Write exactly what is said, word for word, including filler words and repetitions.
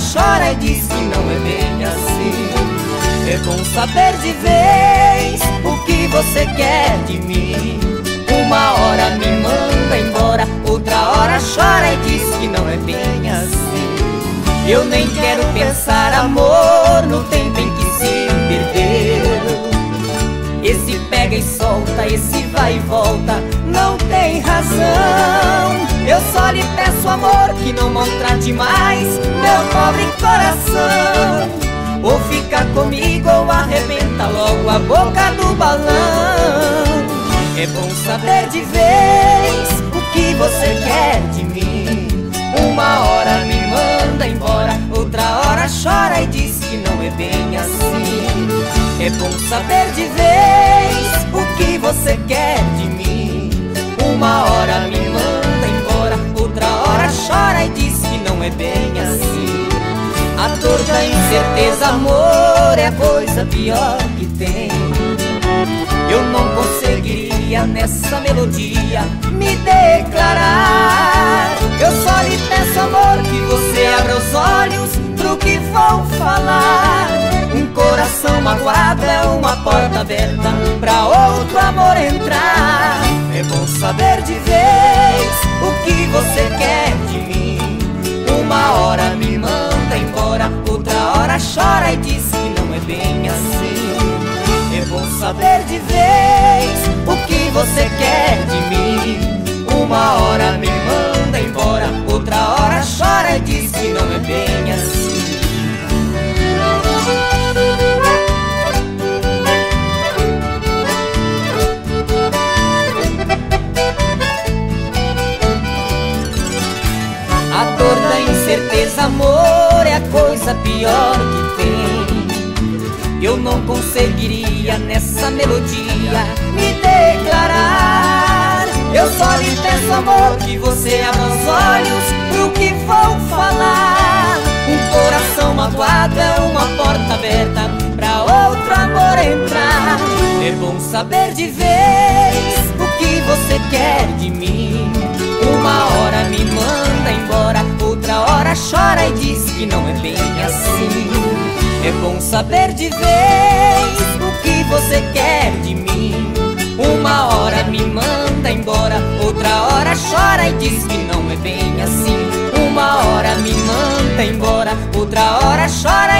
chora e diz que não é bem assim. É bom saber de vez o que você quer de mim. Uma hora me manda embora, outra hora chora e diz que não é bem assim. Eu nem quero pensar amor no tempo em que se perdeu. Esse pega e solta, esse vai e volta, não tem razão. Eu só lhe peço amor, que não maltrate mais meu pobre coração. Ou fica comigo ou arrebenta logo a boca do balão. É bom saber de vez o que você quer de mim. Uma hora me manda embora, outra hora chora e diz que não é bem assim. É bom saber de vez o que você quer de mim. Uma hora me manda embora, outra hora chora e diz que não é bem assim. A dor da incerteza, amor, é a coisa pior que tem. Eu não conseguiria nessa melodia me declarar. Eu só lhe peço amor, que você abra os olhos pro que vou falar. Um coração magoado é uma porta aberta pra outro amor entrar. É bom saber de vez o que você quer de mim. Uma hora me manda embora, outra hora chora e diz que não é bem assim. É bom saber de vez o que você quer de mim. Uma hora me manda embora, outra hora chora e diz que não é bem assim. A dor da incerteza, amor, é a coisa pior que tem. Eu não conseguiria nessa melodia me declarar. Eu só lhe peço amor, que você abra os olhos pro que vou falar. Um coração magoado é uma porta aberta pra outro amor entrar. É bom saber de vez o que você quer de mim. Uma hora me manda embora, outra hora chora e diz que não é bem assim. É bom saber de vez o que você quer de mim. Uma hora me manda embora, outra hora chora e diz que não é bem assim. Uma hora me manda embora, outra hora chora